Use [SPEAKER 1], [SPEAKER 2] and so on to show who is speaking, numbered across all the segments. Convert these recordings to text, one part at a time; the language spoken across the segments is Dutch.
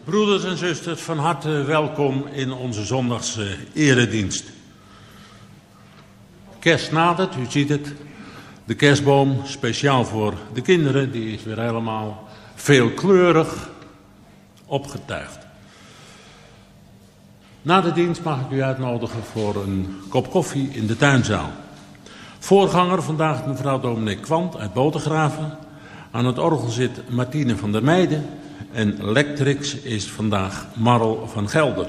[SPEAKER 1] Broeders en zusters, van harte welkom in onze zondagse eredienst. Kerst nadert, u ziet het. De kerstboom, speciaal voor de kinderen, die is weer helemaal veelkleurig opgetuigd. Na de dienst mag ik u uitnodigen voor een kop koffie in de tuinzaal. Voorganger vandaag mevrouw dominee Kwant uit Botergraven. Aan het orgel zit Martine van der Meijden. En lectrix is vandaag Marl van Gelder.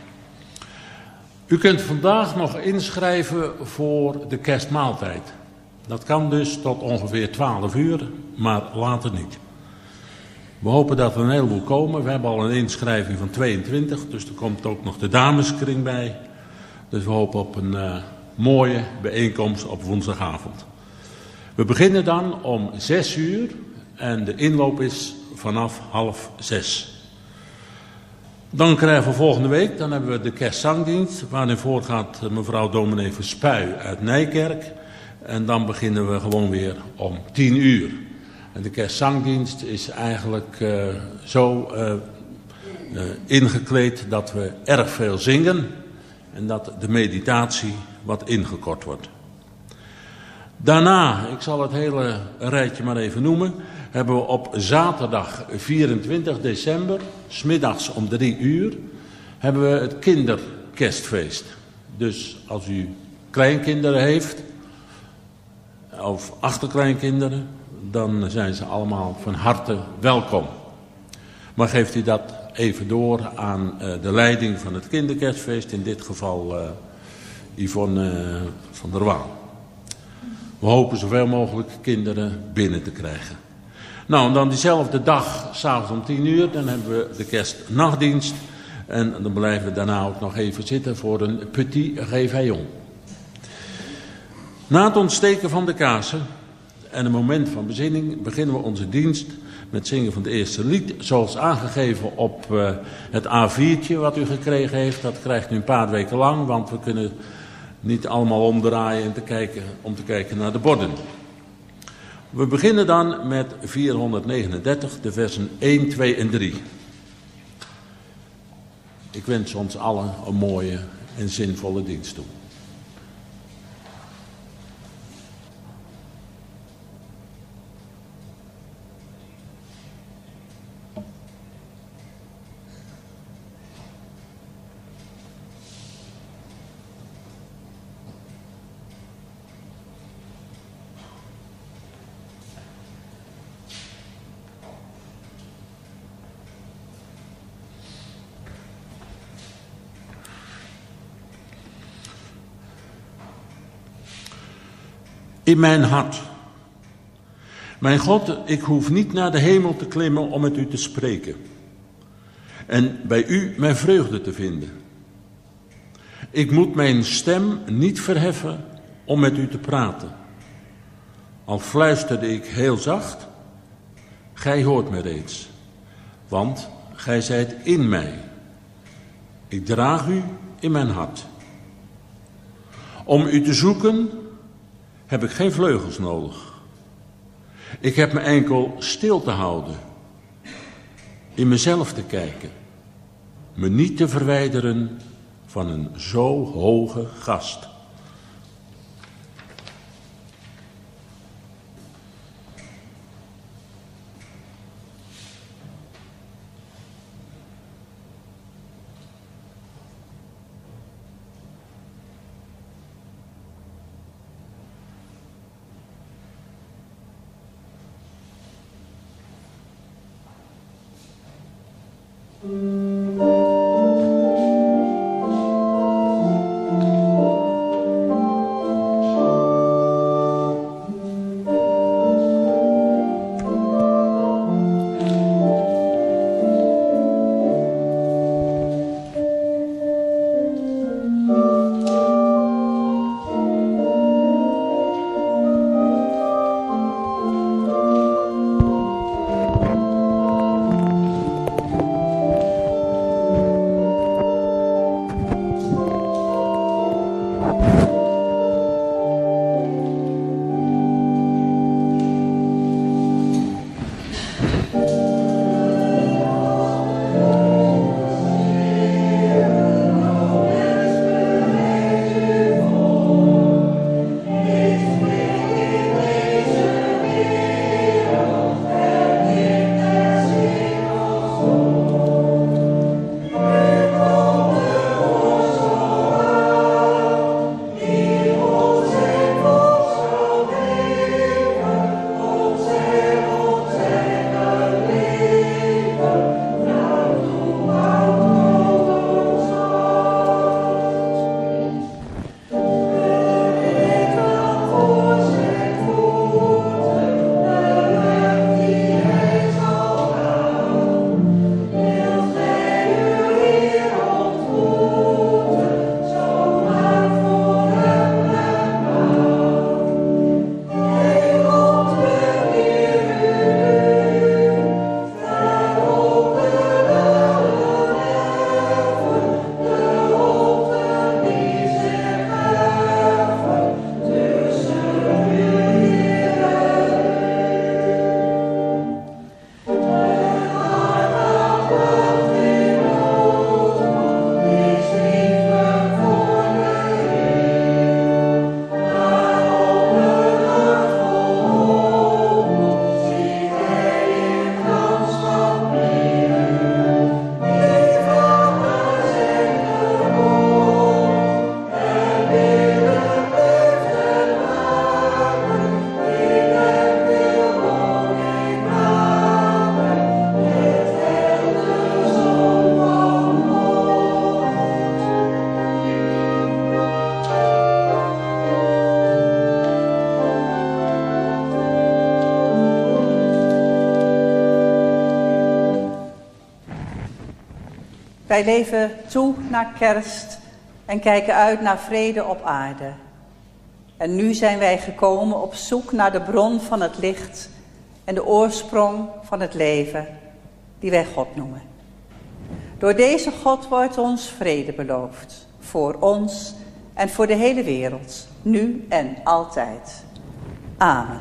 [SPEAKER 1] U kunt vandaag nog inschrijven voor de kerstmaaltijd. Dat kan dus tot ongeveer 12 uur, maar later niet. We hopen dat er een heleboel komen. We hebben al een inschrijving van 22, dus er komt ook nog de dameskring bij. Dus we hopen op een mooie bijeenkomst op woensdagavond. We beginnen dan om 6 uur en de inloop is vanaf 5:30. Dan krijgen we volgende week, dan hebben we de kerstzangdienst, waarin voorgaat mevrouw dominee Verspuy uit Nijkerk. En dan beginnen we gewoon weer om 10 uur. En de kerstzangdienst is eigenlijk zo ingekleed dat we erg veel zingen en dat de meditatie wat ingekort wordt. Daarna, ik zal het hele rijtje maar even noemen, hebben we op zaterdag 24 december, 's middags om 3 uur, hebben we het kinderkerstfeest. Dus als u kleinkinderen heeft, of achterkleinkinderen, dan zijn ze allemaal van harte welkom. Maar geeft u dat even door aan de leiding van het kinderkerstfeest, in dit geval Yvonne van der Waal. We hopen zoveel mogelijk kinderen binnen te krijgen. Nou, en dan diezelfde dag, s'avonds om 10 uur, dan hebben we de kerstnachtdienst. En dan blijven we daarna ook nog even zitten voor een petit réveillon. Na het ontsteken van de kaarsen en een moment van bezinning beginnen we onze dienst met zingen van het eerste lied. Zoals aangegeven op het A4'tje wat u gekregen heeft. Dat krijgt u een paar weken lang, want we kunnen niet allemaal omdraaien om te kijken naar de borden. We beginnen dan met 439, de versen 1, 2 en 3. Ik wens ons allen een mooie en zinvolle dienst toe. In mijn hart. Mijn God, ik hoef niet naar de hemel te klimmen om met u te spreken. En bij u mijn vreugde te vinden. Ik moet mijn stem niet verheffen om met u te praten. Al fluisterde ik heel zacht, gij hoort me reeds. Want gij zijt in mij. Ik draag u in mijn hart. Om u te zoeken heb ik geen vleugels nodig. Ik heb me enkel stil te houden. In mezelf te kijken. Me niet te verwijderen van een zo hoge gast.
[SPEAKER 2] Wij leven toe naar kerst en kijken uit naar vrede op aarde. En nu zijn wij gekomen op zoek naar de bron van het licht en de oorsprong van het leven, die wij God noemen. Door deze God wordt ons vrede beloofd, voor ons en voor de hele wereld, nu en altijd. Amen.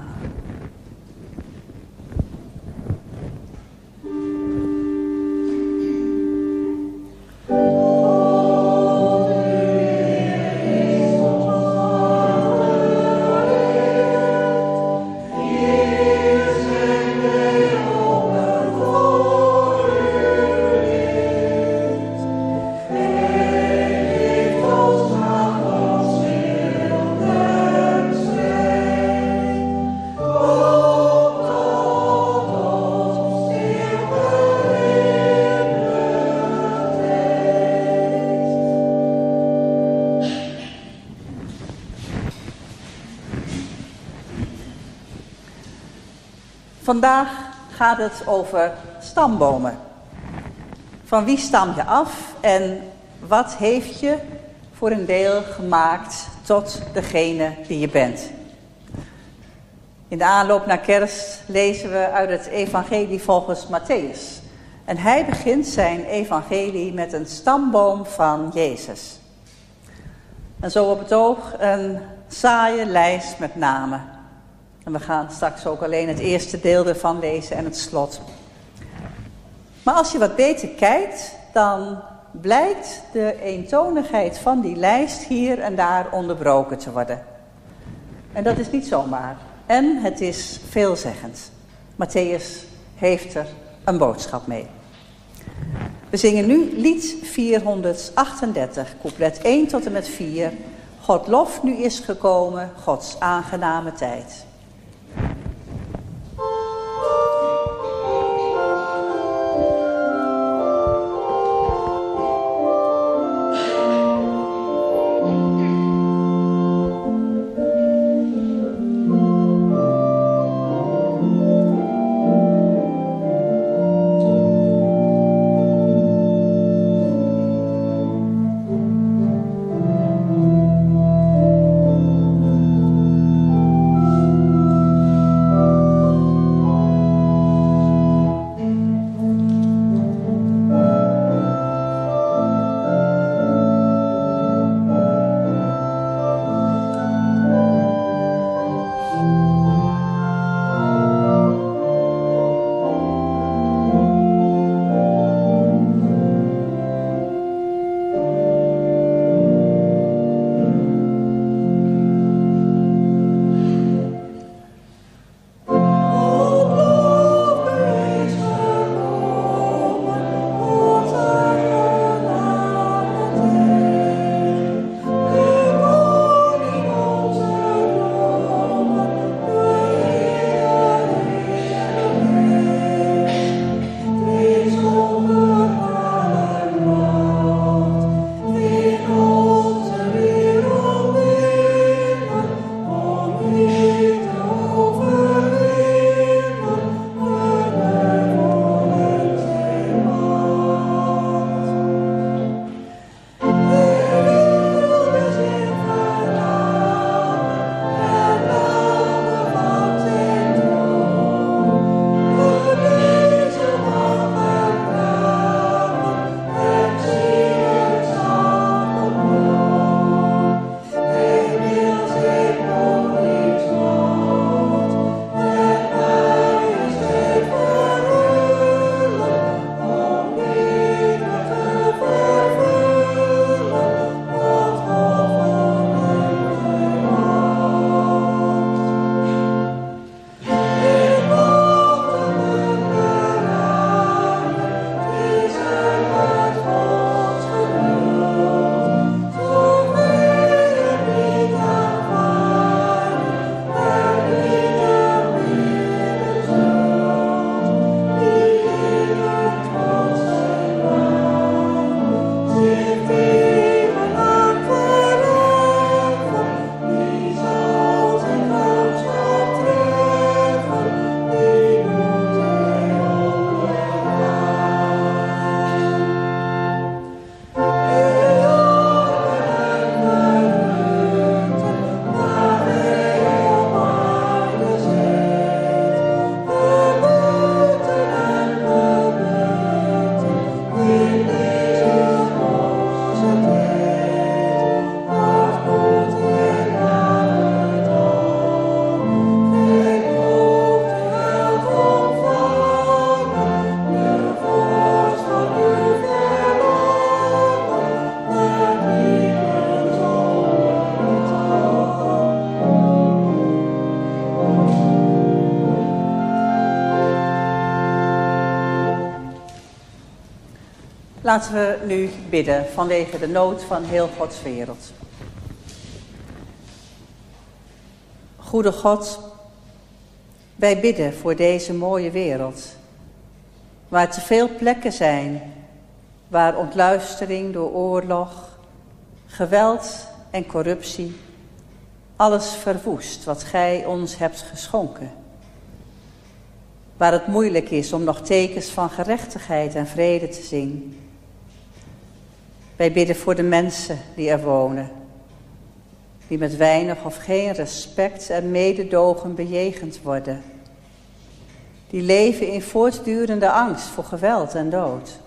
[SPEAKER 2] Vandaag gaat het over stambomen. Van wie stam je af en wat heeft je voor een deel gemaakt tot degene die je bent? In de aanloop naar kerst lezen we uit het evangelie volgens Mattheüs. En hij begint zijn evangelie met een stamboom van Jezus. En zo op het oog een saaie lijst met namen. En we gaan straks ook alleen het eerste deel ervan lezen en het slot. Maar als je wat beter kijkt, dan blijkt de eentonigheid van die lijst hier en daar onderbroken te worden. En dat is niet zomaar. En het is veelzeggend. Mattheüs heeft er een boodschap mee. We zingen nu lied 438, couplet 1 tot en met 4. God lof nu is gekomen, Gods aangename tijd. Laten we nu bidden vanwege de nood van heel Gods wereld. Goede God, wij bidden voor deze mooie wereld, waar te veel plekken zijn, waar ontluistering door oorlog, geweld en corruptie alles verwoest wat Gij ons hebt geschonken. Waar het moeilijk is om nog tekens van gerechtigheid en vrede te zien. Wij bidden voor de mensen die er wonen, die met weinig of geen respect en mededogen bejegend worden. Die leven in voortdurende angst voor geweld en dood.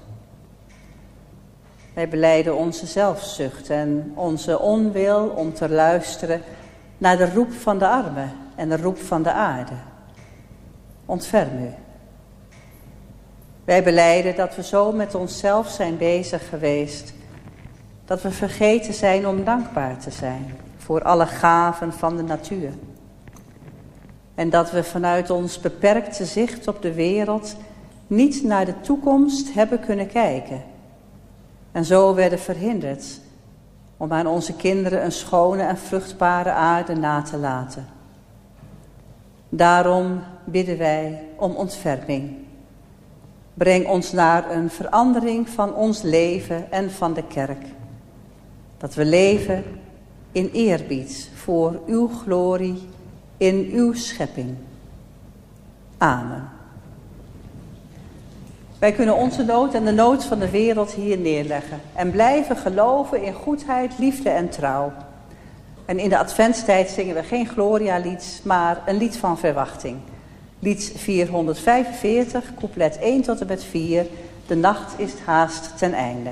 [SPEAKER 2] Wij belijden onze zelfzucht en onze onwil om te luisteren naar de roep van de armen en de roep van de aarde. Ontferm u. Wij belijden dat we zo met onszelf zijn bezig geweest, dat we vergeten zijn om dankbaar te zijn voor alle gaven van de natuur. En dat we vanuit ons beperkte zicht op de wereld niet naar de toekomst hebben kunnen kijken. En zo werden verhinderd om aan onze kinderen een schone en vruchtbare aarde na te laten. Daarom bidden wij om ontferming. Breng ons naar een verandering van ons leven en van de kerk. Dat we leven in eerbied voor uw glorie in uw schepping. Amen. Wij kunnen onze nood en de nood van de wereld hier neerleggen en blijven geloven in goedheid, liefde en trouw. En in de adventstijd zingen we geen Gloria-lied, maar een lied van verwachting. Lied 445, couplet 1 tot en met 4. De nacht is haast ten einde.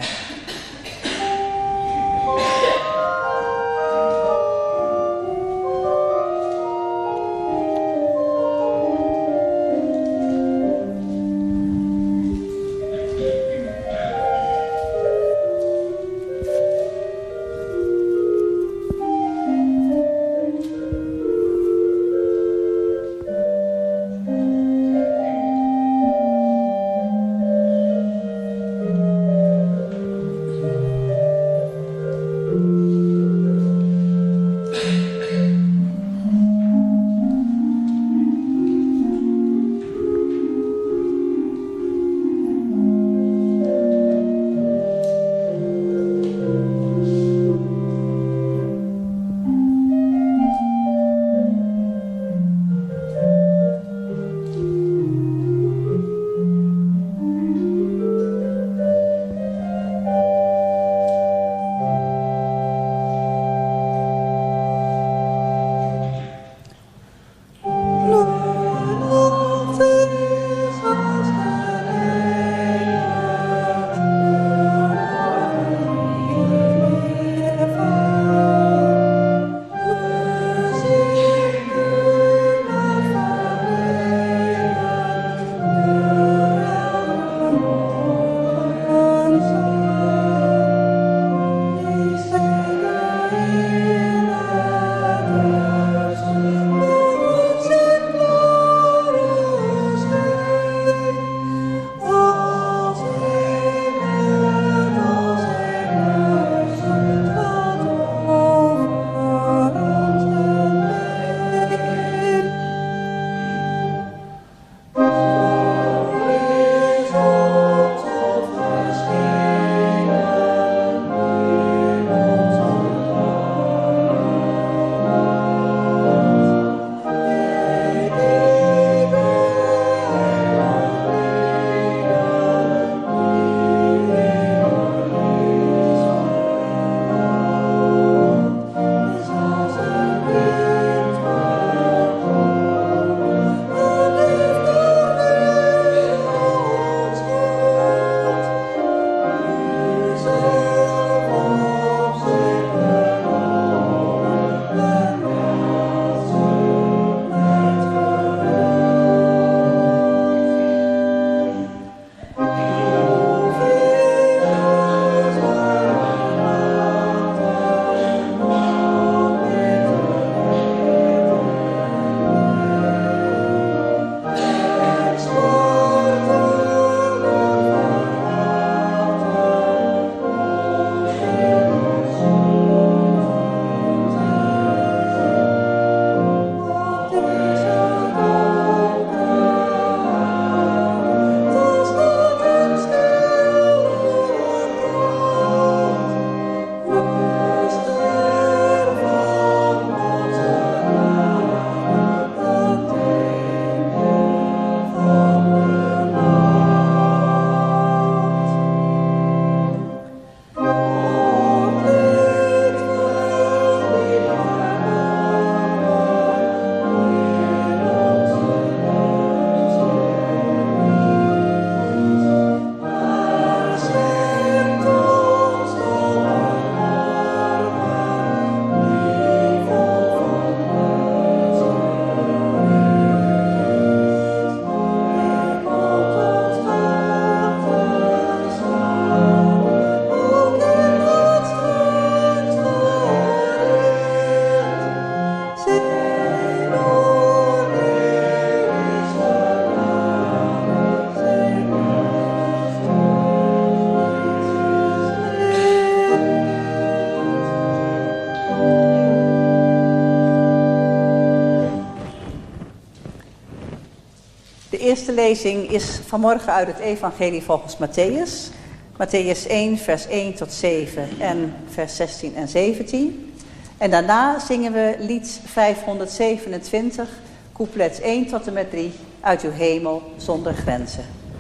[SPEAKER 2] eerste lezing is vanmorgen uit het Evangelie volgens Matthäus. Matthäus 1, vers 1 tot 7 en vers 16 en 17. En daarna zingen we lied 527, couplet 1 tot en met 3, uit uw hemel zonder grenzen.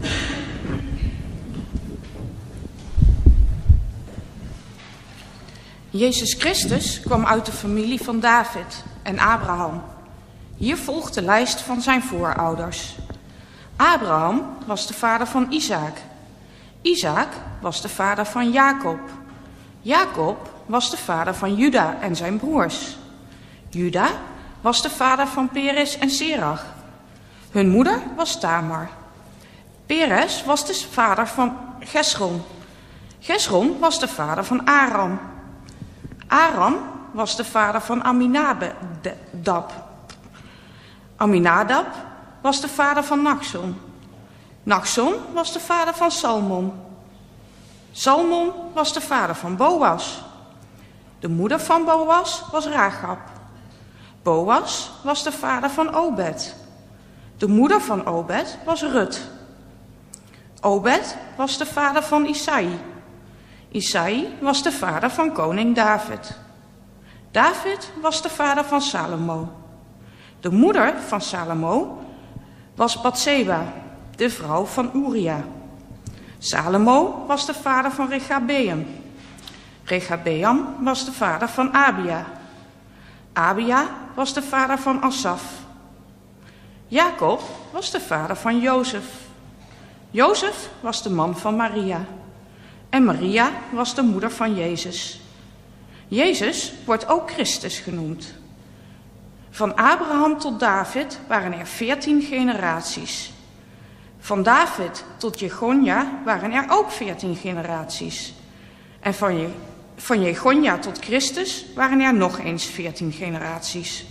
[SPEAKER 3] Jezus Christus kwam uit de familie van David en Abraham. Hier volgt de lijst van zijn voorouders. Abraham was de vader van Isaac. Isaac was de vader van Jacob. Jacob was de vader van Juda en zijn broers. Juda was de vader van Peres en Serach. Hun moeder was Tamar. Peres was de vader van Gesron. Gesron was de vader van Aram. Aram was de vader van Aminadab. Aminadab was de vader van Nachson. Nachson was de vader van Salmon. Salmon was de vader van Boas. De moeder van Boas was Rachab. Boas was de vader van Obed. De moeder van Obed was Rut. Obed was de vader van Isaï. Isaï was de vader van koning David. David was de vader van Salomo. De moeder van Salomo was Batseba, de vrouw van Uria. Salomo was de vader van Rechabeam. Rechabeam was de vader van Abia. Abia was de vader van Asaf. Jacob was de vader van Jozef. Jozef was de man van Maria. En Maria was de moeder van Jezus. Jezus wordt ook Christus genoemd. Van Abraham tot David waren er 14 generaties. Van David tot Jegonja waren er ook 14 generaties. En van Jegonja tot Christus waren er nog eens 14 generaties.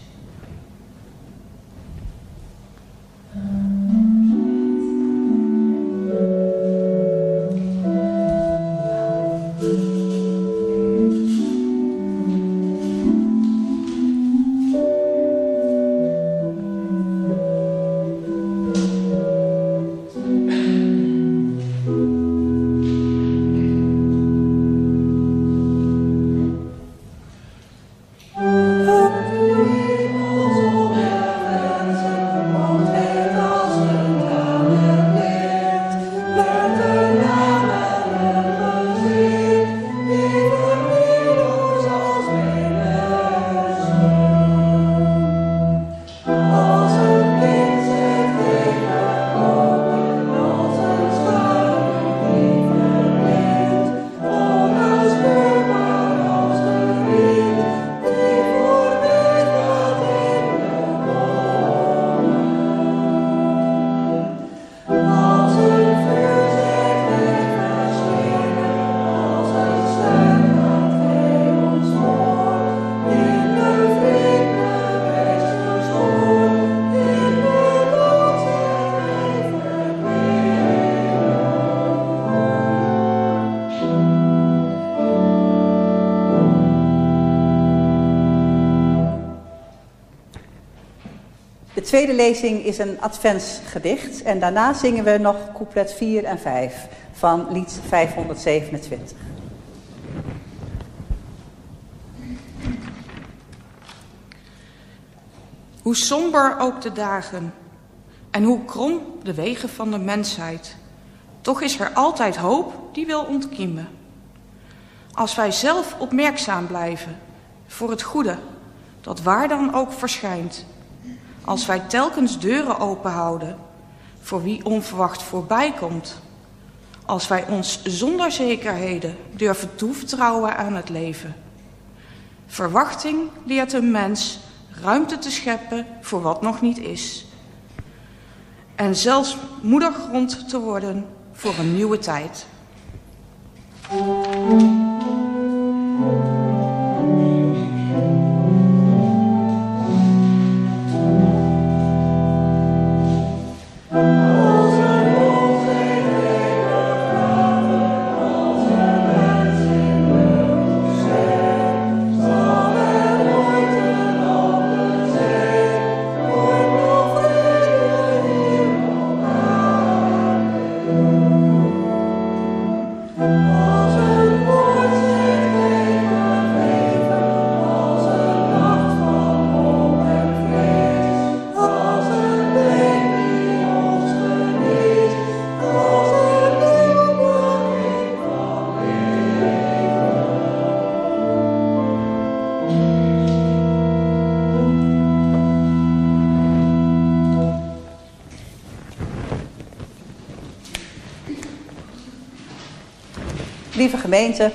[SPEAKER 2] De tweede lezing is een adventsgedicht en daarna zingen we nog couplet 4 en 5 van lied 527.
[SPEAKER 3] Hoe somber ook de dagen en hoe krom de wegen van de mensheid, toch is er altijd hoop die wil ontkiemen. Als wij zelf opmerkzaam blijven voor het goede, dat waar dan ook verschijnt. Als wij telkens deuren openhouden voor wie onverwacht voorbij komt. Als wij ons zonder zekerheden durven toevertrouwen aan het leven. Verwachting leert een mens ruimte te scheppen voor wat nog niet is. En zelfs moedergrond te worden voor een nieuwe tijd.
[SPEAKER 2] Lieve gemeente,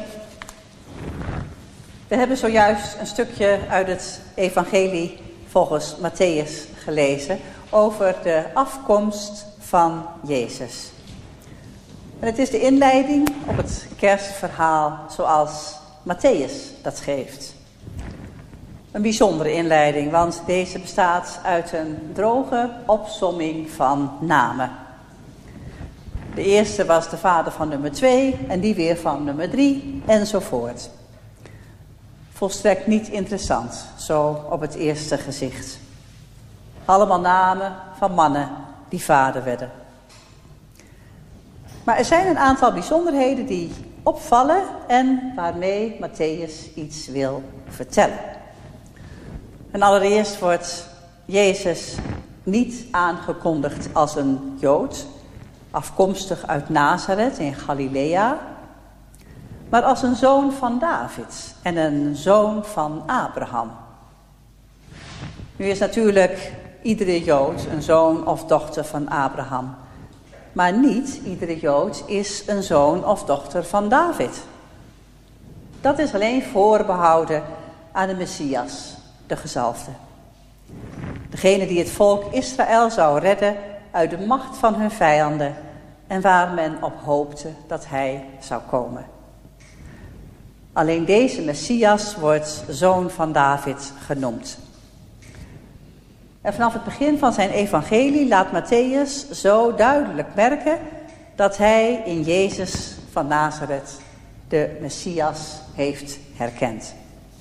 [SPEAKER 2] we hebben zojuist een stukje uit het evangelie volgens Mattheüs gelezen over de afkomst van Jezus. En het is de inleiding op het kerstverhaal zoals Mattheüs dat geeft. Een bijzondere inleiding, want deze bestaat uit een droge opsomming van namen. De eerste was de vader van nummer 2 en die weer van nummer 3 enzovoort. Volstrekt niet interessant, zo op het eerste gezicht. Allemaal namen van mannen die vader werden. Maar er zijn een aantal bijzonderheden die opvallen en waarmee Mattheüs iets wil vertellen. En allereerst wordt Jezus niet aangekondigd als een Jood, afkomstig uit Nazareth in Galilea, maar als een zoon van David en een zoon van Abraham. Nu is natuurlijk iedere Jood een zoon of dochter van Abraham, maar niet iedere Jood is een zoon of dochter van David. Dat is alleen voorbehouden aan de Messias, de gezalfde. Degene die het volk Israël zou redden uit de macht van hun vijanden en waar men op hoopte dat hij zou komen. Alleen deze Messias wordt zoon van David genoemd. En vanaf het begin van zijn evangelie laat Mattheüs zo duidelijk merken dat hij in Jezus van Nazareth de Messias heeft herkend.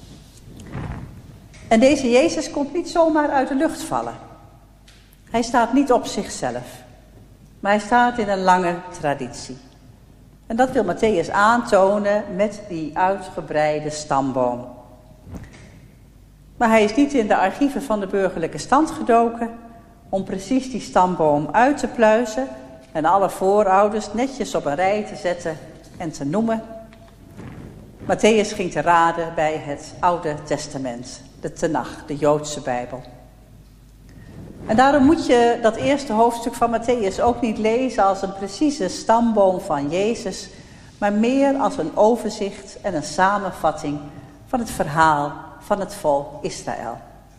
[SPEAKER 2] En deze Jezus komt niet zomaar uit de lucht vallen. Hij staat niet op zichzelf, maar hij staat in een lange traditie. En dat wil Mattheüs aantonen met die uitgebreide stamboom. Maar hij is niet in de archieven van de burgerlijke stand gedoken om precies die stamboom uit te pluizen en alle voorouders netjes op een rij te zetten en te noemen. Mattheüs ging te raden bij het Oude Testament, de Tenach, de Joodse Bijbel. En daarom moet je dat eerste hoofdstuk van Mattheüs ook niet lezen als een precieze stamboom van Jezus, maar meer als een overzicht en een samenvatting van het verhaal van het volk Israël.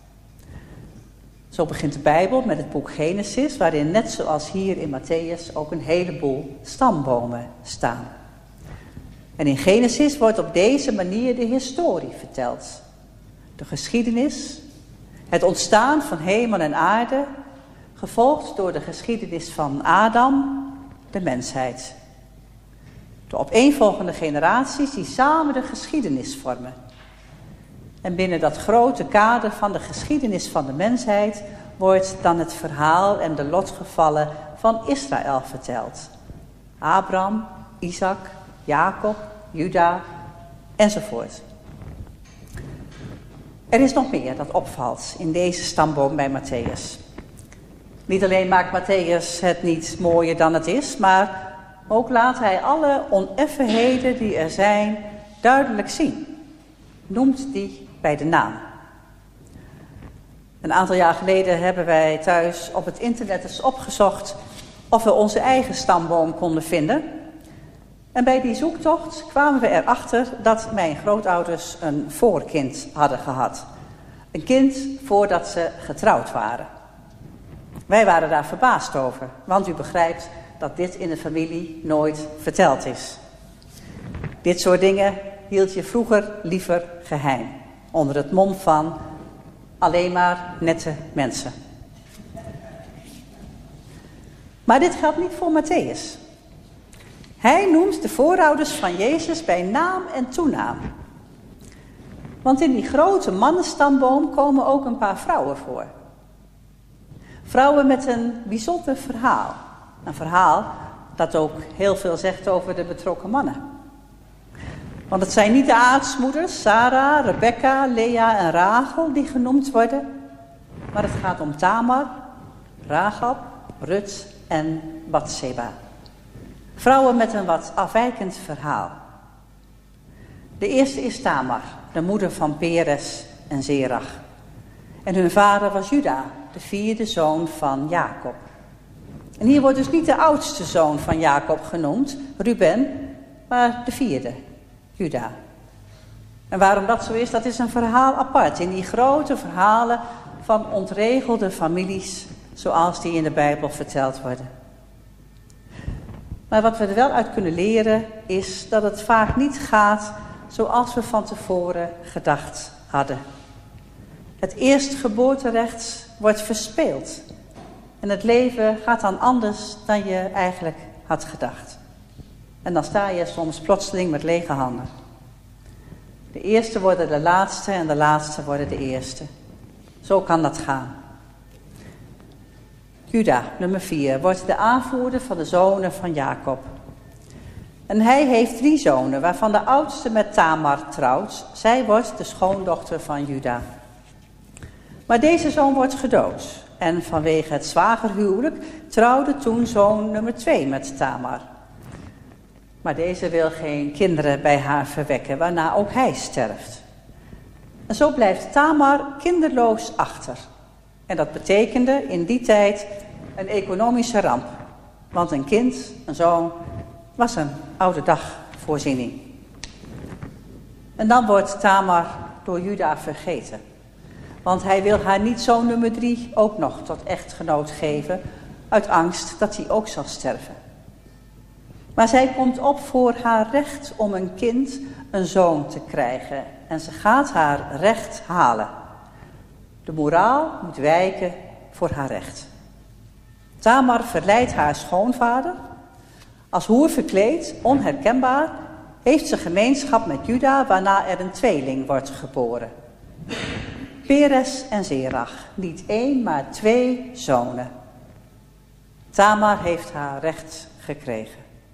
[SPEAKER 2] Zo begint de Bijbel met het boek Genesis, waarin net zoals hier in Mattheüs ook een heleboel stambomen staan. En in Genesis wordt op deze manier de historie verteld. De geschiedenis, het ontstaan van hemel en aarde, gevolgd door de geschiedenis van Adam, de mensheid. De opeenvolgende generaties die samen de geschiedenis vormen. En binnen dat grote kader van de geschiedenis van de mensheid wordt dan het verhaal en de lotgevallen van Israël verteld. Abraham, Isaac, Jacob, Juda enzovoort. Er is nog meer dat opvalt in deze stamboom bij Mattheüs. Niet alleen maakt Mattheüs het niet mooier dan het is, maar ook laat hij alle oneffenheden die er zijn duidelijk zien. Noemt die bij de naam. Een aantal jaar geleden hebben wij thuis op het internet eens opgezocht of we onze eigen stamboom konden vinden. En bij die zoektocht kwamen we erachter dat mijn grootouders een voorkind hadden gehad. Een kind voordat ze getrouwd waren. Wij waren daar verbaasd over, want u begrijpt dat dit in de familie nooit verteld is. Dit soort dingen hield je vroeger liever geheim, onder het mom van alleen maar nette mensen. Maar dit geldt niet voor Mattheüs. Hij noemt de voorouders van Jezus bij naam en toenaam. Want in die grote mannenstamboom komen ook een paar vrouwen voor. Vrouwen met een bijzonder verhaal. Een verhaal dat ook heel veel zegt over de betrokken mannen. Want het zijn niet de aartsmoeders, Sarah, Rebecca, Lea en Rachel die genoemd worden. Maar het gaat om Tamar, Rahab, Rut en Batseba. Vrouwen met een wat afwijkend verhaal. De eerste is Tamar, de moeder van Peres en Zerach. En hun vader was Juda, de vierde zoon van Jacob. En hier wordt dus niet de oudste zoon van Jacob genoemd, Ruben, maar de vierde, Juda. En waarom dat zo is, dat is een verhaal apart. In die grote verhalen van ontregelde families, zoals die in de Bijbel verteld worden. Maar wat we er wel uit kunnen leren, is dat het vaak niet gaat zoals we van tevoren gedacht hadden. Het eerstgeboorterecht wordt verspeeld. En het leven gaat dan anders dan je eigenlijk had gedacht. En dan sta je soms plotseling met lege handen. De eerste worden de laatste en de laatste worden de eerste. Zo kan dat gaan. Juda, nummer 4, wordt de aanvoerder van de zonen van Jacob. En hij heeft 3 zonen, waarvan de oudste met Tamar trouwt. Zij wordt de schoondochter van Juda. Maar deze zoon wordt gedood. En vanwege het zwagerhuwelijk trouwde toen zoon nummer 2 met Tamar. Maar deze wil geen kinderen bij haar verwekken, waarna ook hij sterft. En zo blijft Tamar kinderloos achter. En dat betekende in die tijd een economische ramp. Want een kind, een zoon, was een oude dag voorziening. En dan wordt Tamar door Juda vergeten. Want hij wil haar niet zoon nummer 3 ook nog tot echtgenoot geven, uit angst dat hij ook zal sterven. Maar zij komt op voor haar recht om een kind, een zoon te krijgen. En ze gaat haar recht halen. De moraal moet wijken voor haar recht. Tamar verleidt haar schoonvader. Als hoer verkleed, onherkenbaar, heeft ze gemeenschap met Juda, waarna er een tweeling wordt geboren. Peres en Zerach, niet 1, maar 2 zonen. Tamar heeft haar recht gekregen.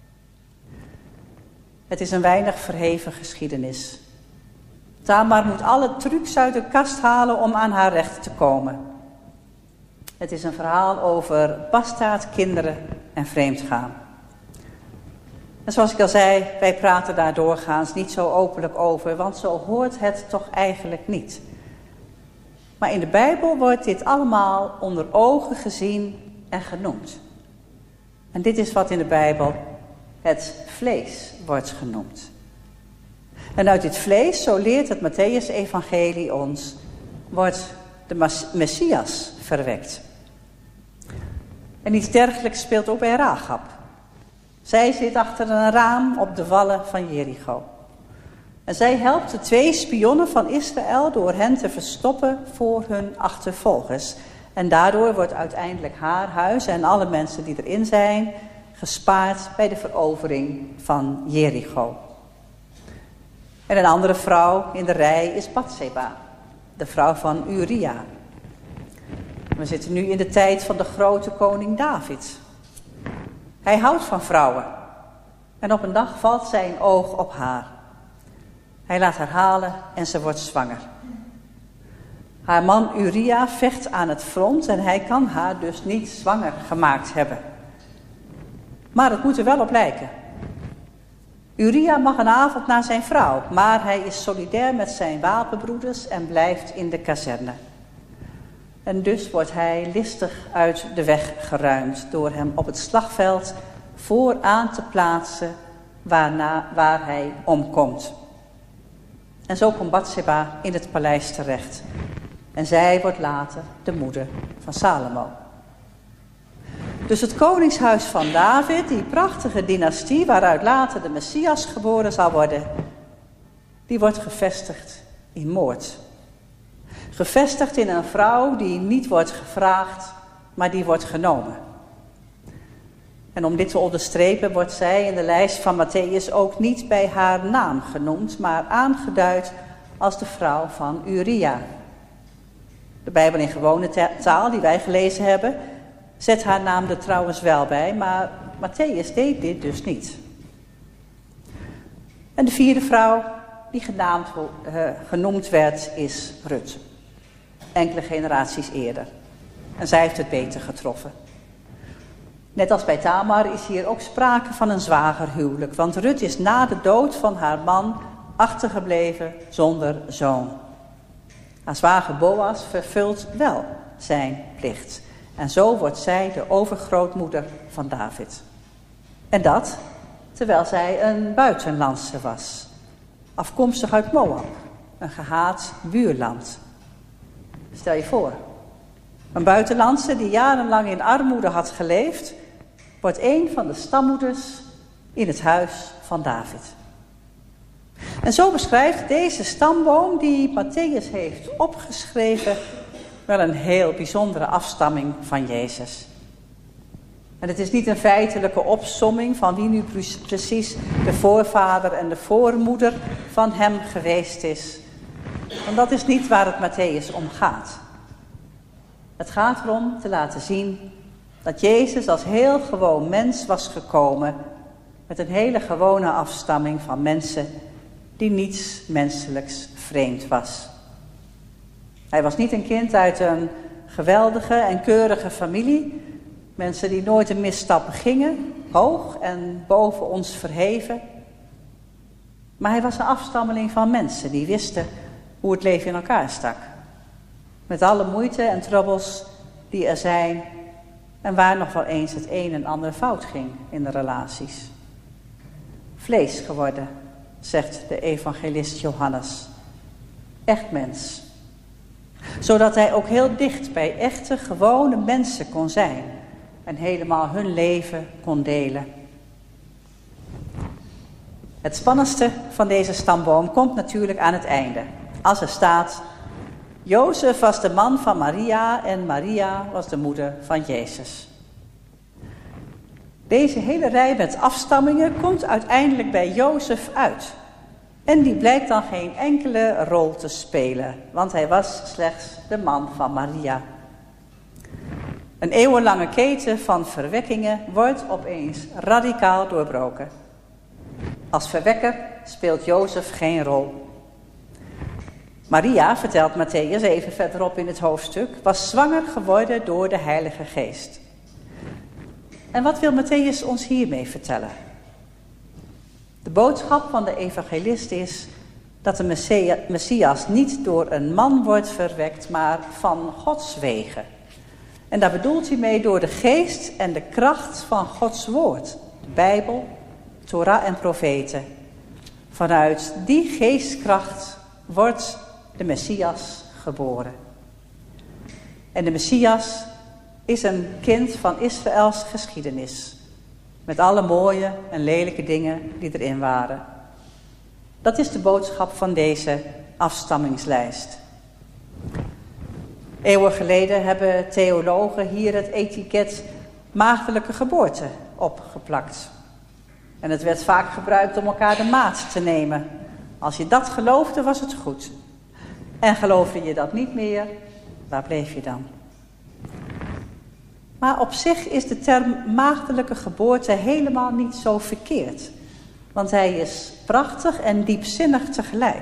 [SPEAKER 2] Het is een weinig verheven geschiedenis. Tamar moet alle trucs uit de kast halen om aan haar recht te komen. Het is een verhaal over bastaardkinderen en vreemdgaan. En zoals ik al zei, wij praten daar doorgaans niet zo openlijk over, want zo hoort het toch eigenlijk niet. Maar in de Bijbel wordt dit allemaal onder ogen gezien en genoemd. En dit is wat in de Bijbel het vlees wordt genoemd. En uit dit vlees, zo leert het Mattheüs-evangelie ons, wordt de Messias verwekt. En iets dergelijks speelt ook bij Rahab. Zij zit achter een raam op de wallen van Jericho. En zij helpt de 2 spionnen van Israël door hen te verstoppen voor hun achtervolgers. En daardoor wordt uiteindelijk haar huis en alle mensen die erin zijn gespaard bij de verovering van Jericho. En een andere vrouw in de rij is Batseba, de vrouw van Uria. We zitten nu in de tijd van de grote koning David. Hij houdt van vrouwen. En op een dag valt zijn oog op haar. Hij laat haar halen en ze wordt zwanger. Haar man Uria vecht aan het front en hij kan haar dus niet zwanger gemaakt hebben. Maar het moet er wel op lijken. Uria mag een avond naar zijn vrouw, maar hij is solidair met zijn wapenbroeders en blijft in de kazerne. En dus wordt hij listig uit de weg geruimd door hem op het slagveld vooraan te plaatsen waar hij omkomt. En zo komt Batseba in het paleis terecht. En zij wordt later de moeder van Salomo. Dus het koningshuis van David, die prachtige dynastie waaruit later de Messias geboren zal worden, die wordt gevestigd in moord. Gevestigd in een vrouw die niet wordt gevraagd, maar die wordt genomen. En om dit te onderstrepen wordt zij in de lijst van Mattheüs ook niet bij haar naam genoemd, maar aangeduid als de vrouw van Uria. De Bijbel in gewone taal die wij gelezen hebben, zet haar naam er trouwens wel bij, maar Mattheüs deed dit dus niet. En de vierde vrouw die genoemd werd is Rut. Enkele generaties eerder. En zij heeft het beter getroffen. Net als bij Tamar is hier ook sprake van een zwagerhuwelijk. Want Rut is na de dood van haar man achtergebleven zonder zoon. Haar zwager Boas vervult wel zijn plicht. En zo wordt zij de overgrootmoeder van David. En dat terwijl zij een buitenlandse was. Afkomstig uit Moab, een gehaat buurland. Stel je voor, een buitenlandse die jarenlang in armoede had geleefd, wordt een van de stammoeders in het huis van David. En zo beschrijft deze stamboom die Mattheüs heeft opgeschreven wel een heel bijzondere afstamming van Jezus. En het is niet een feitelijke opsomming van wie nu precies de voorvader en de voormoeder van hem geweest is. Want dat is niet waar het Mattheüs om gaat. Het gaat erom te laten zien dat Jezus als heel gewoon mens was gekomen met een hele gewone afstamming van mensen die niets menselijks vreemd was. Hij was niet een kind uit een geweldige en keurige familie. Mensen die nooit een misstap gingen, hoog en boven ons verheven. Maar hij was een afstammeling van mensen die wisten hoe het leven in elkaar stak. Met alle moeite en troubles die er zijn en waar nog wel eens het een en ander fout ging in de relaties. Vlees geworden, zegt de evangelist Johannes. Echt mens. Zodat hij ook heel dicht bij echte, gewone mensen kon zijn en helemaal hun leven kon delen. Het spannendste van deze stamboom komt natuurlijk aan het einde. Als er staat, Jozef was de man van Maria en Maria was de moeder van Jezus. Deze hele rij met afstammingen komt uiteindelijk bij Jozef uit. En die blijkt dan geen enkele rol te spelen, want hij was slechts de man van Maria. Een eeuwenlange keten van verwekkingen wordt opeens radicaal doorbroken. Als verwekker speelt Jozef geen rol. Maria, vertelt Mattheüs even verderop in het hoofdstuk, was zwanger geworden door de Heilige Geest. En wat wil Mattheüs ons hiermee vertellen? De boodschap van de evangelist is dat de Messias niet door een man wordt verwekt, maar van Gods wegen. En daar bedoelt hij mee door de geest en de kracht van Gods woord, de Bijbel, Torah en profeten. Vanuit die geestkracht wordt de Messias geboren. En de Messias is een kind van Israëls geschiedenis. Met alle mooie en lelijke dingen die erin waren. Dat is de boodschap van deze afstammingslijst. Eeuwen geleden hebben theologen hier het etiket maagdelijke geboorte opgeplakt. En het werd vaak gebruikt om elkaar de maat te nemen. Als je dat geloofde, was het goed. En geloofde je dat niet meer, waar bleef je dan? Maar op zich is de term maagdelijke geboorte helemaal niet zo verkeerd. Want hij is prachtig en diepzinnig tegelijk.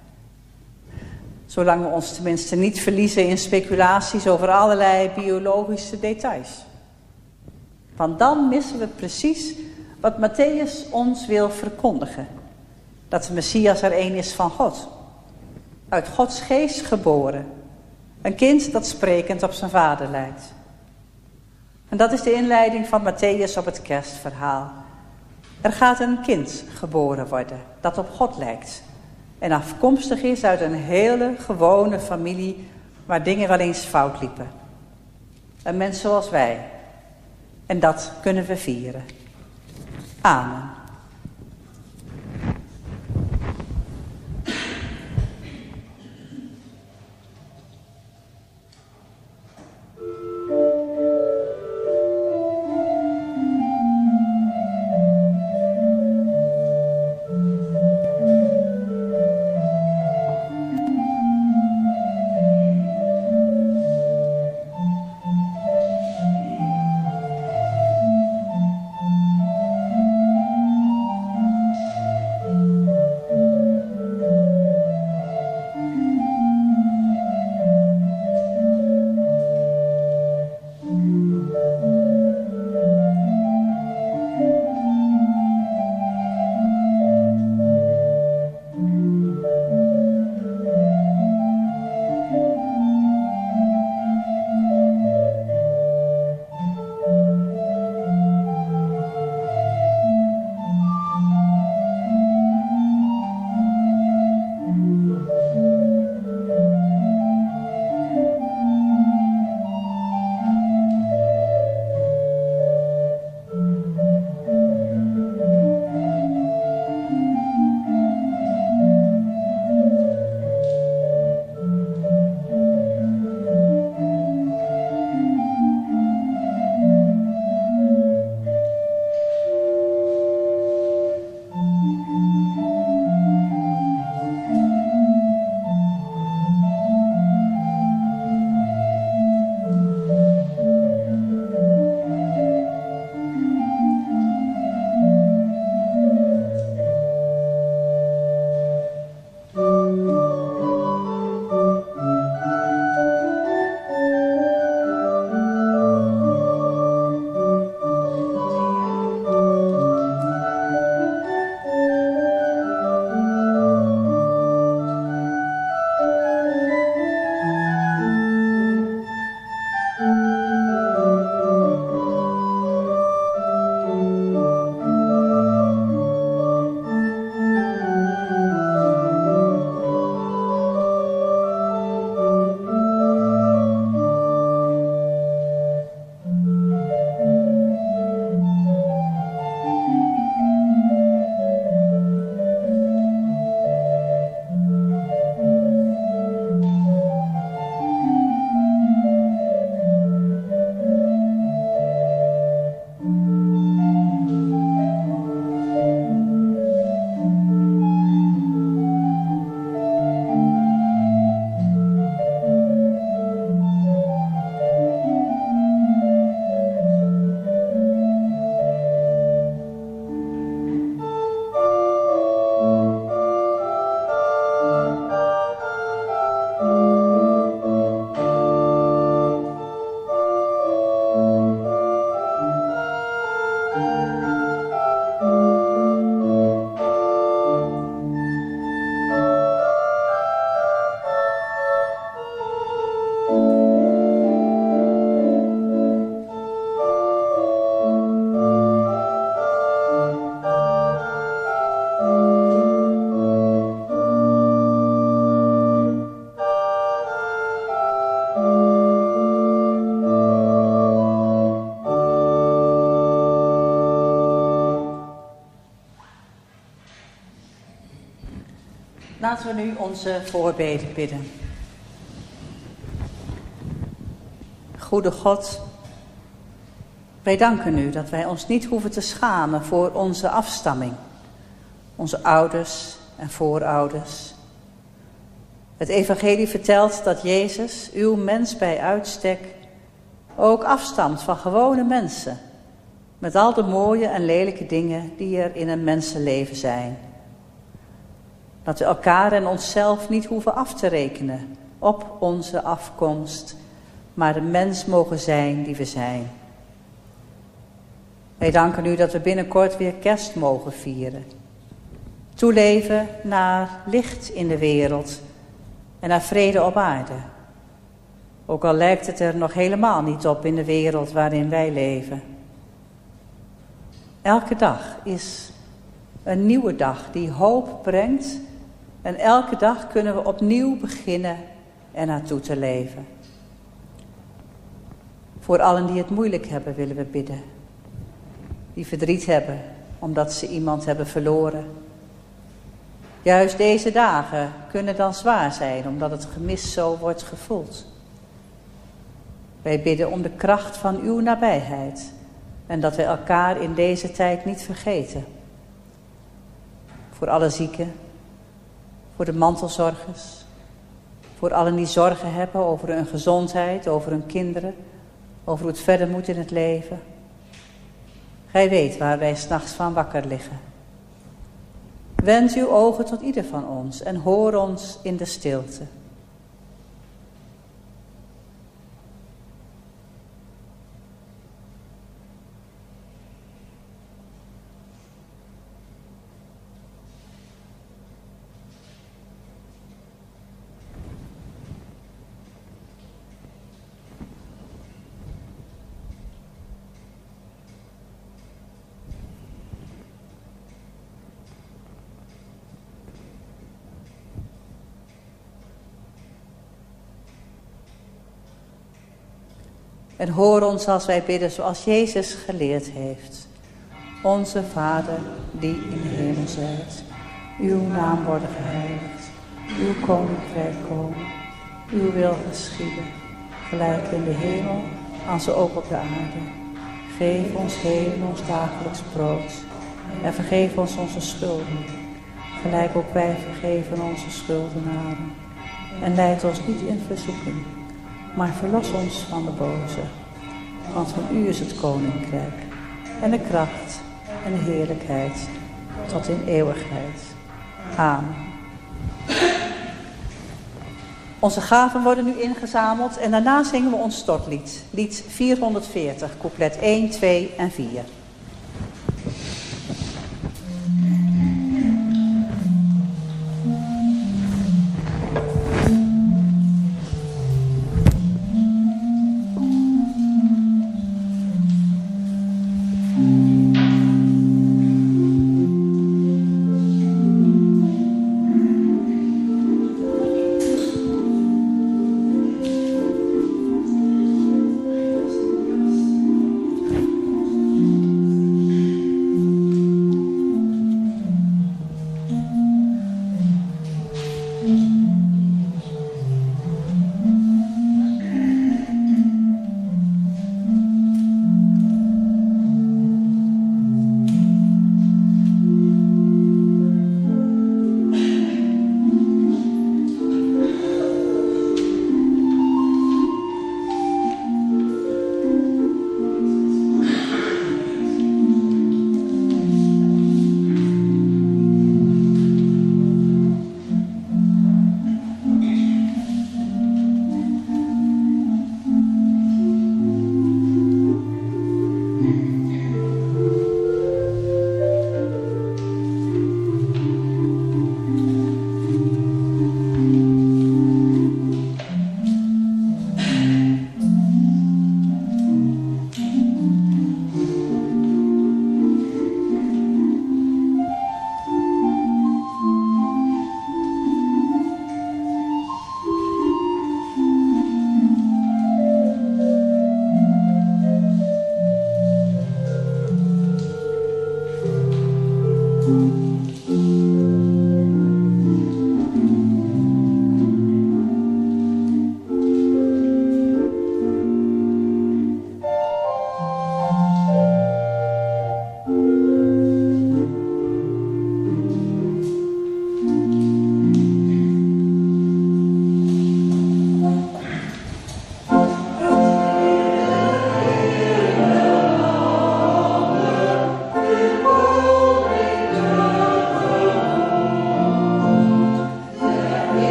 [SPEAKER 2] Zolang we ons tenminste niet verliezen in speculaties over allerlei biologische details. Want dan missen we precies wat Mattheüs ons wil verkondigen. Dat de Messias er een is van God. Uit Gods geest geboren. Een kind dat sprekend op zijn vader lijkt. En dat is de inleiding van Mattheüs op het kerstverhaal. Er gaat een kind geboren worden dat op God lijkt. En afkomstig is uit een hele gewone familie waar dingen wel eens fout liepen. Een mens zoals wij. En dat kunnen we vieren. Amen. Laten we nu onze voorbeden bidden. Goede God, wij danken u dat wij ons niet hoeven te schamen voor onze afstamming, onze ouders en voorouders. Het evangelie vertelt dat Jezus, uw mens bij uitstek, ook afstamt van gewone mensen, met al de mooie en lelijke dingen die er in een mensenleven zijn. Dat we elkaar en onszelf niet hoeven af te rekenen op onze afkomst, maar de mens mogen zijn die we zijn. Wij danken u dat we binnenkort weer kerst mogen vieren. Toeleven naar licht in de wereld en naar vrede op aarde. Ook al lijkt het er nog helemaal niet op in de wereld waarin wij leven. Elke dag is een nieuwe dag die hoop brengt. En elke dag kunnen we opnieuw beginnen en naartoe te leven. Voor allen die het moeilijk hebben willen we bidden. Die verdriet hebben omdat ze iemand hebben verloren. Juist deze dagen kunnen dan zwaar zijn omdat het gemis zo wordt gevoeld. Wij bidden om de kracht van uw nabijheid en dat wij elkaar in deze tijd niet vergeten. Voor alle zieken, voor de mantelzorgers, voor allen die zorgen hebben over hun gezondheid, over hun kinderen, over hoe het verder moet in het leven. Gij weet waar wij 's nachts van wakker liggen. Wend uw ogen tot ieder van ons en hoor ons in de stilte. En hoor ons als wij bidden zoals Jezus geleerd heeft. Onze Vader, die in de hemel zijt. Uw naam worden geheiligd. Uw koninkrijk komen. Uw wil geschieden. Gelijk in de hemel, als ook op de aarde. Geef ons heden ons dagelijks brood. En vergeef ons onze schulden. Gelijk ook wij vergeven onze schuldenaren. En leid ons niet in verzoeking, maar verlos ons van de boze. Want van u is het koninkrijk en de kracht en de heerlijkheid tot in eeuwigheid. Amen. Onze gaven worden nu ingezameld en daarna zingen we ons stortlied. Lied 440, couplet 1, 2 en 4.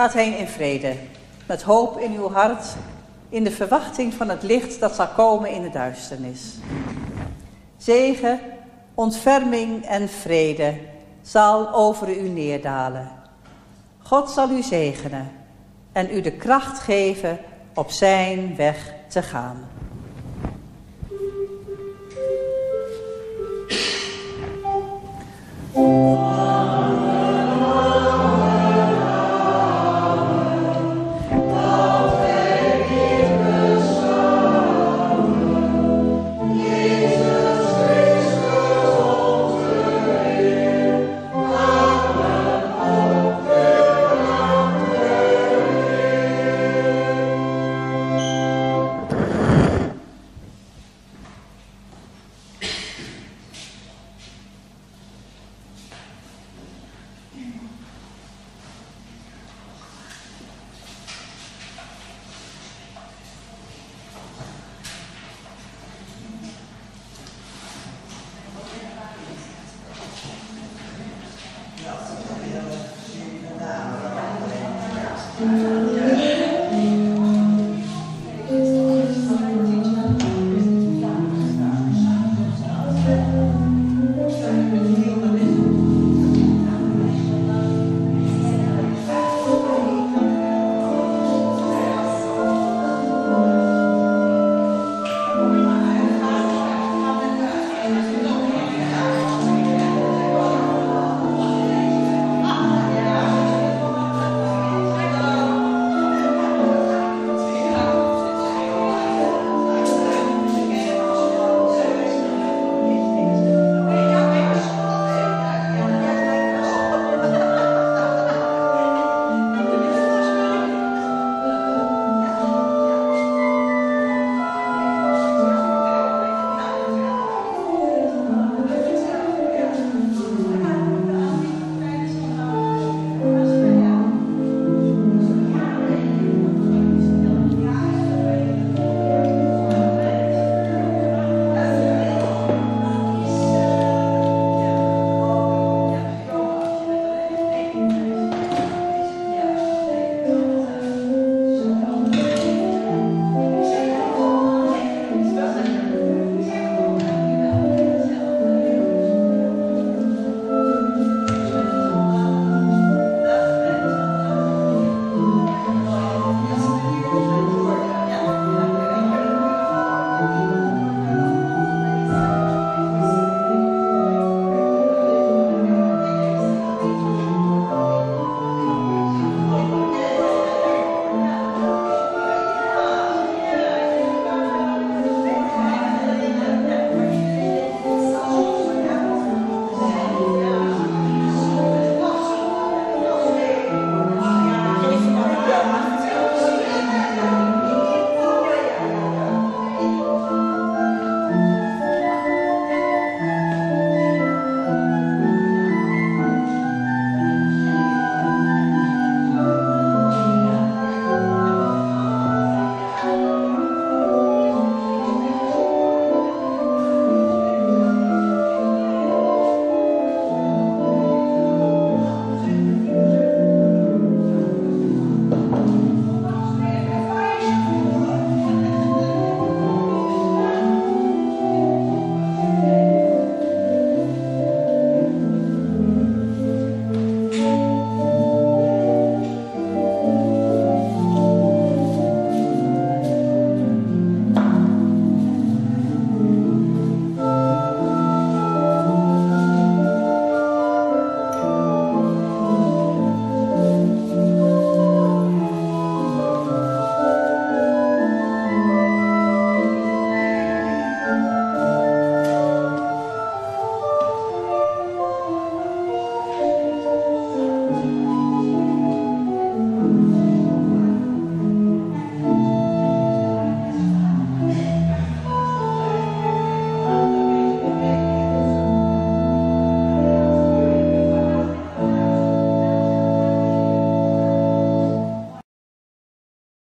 [SPEAKER 2] Gaat heen in vrede, met hoop in uw hart, in de verwachting van het licht dat zal komen in de duisternis. Zegen, ontferming en vrede zal over u neerdalen. God zal u zegenen en u de kracht geven op zijn weg te gaan.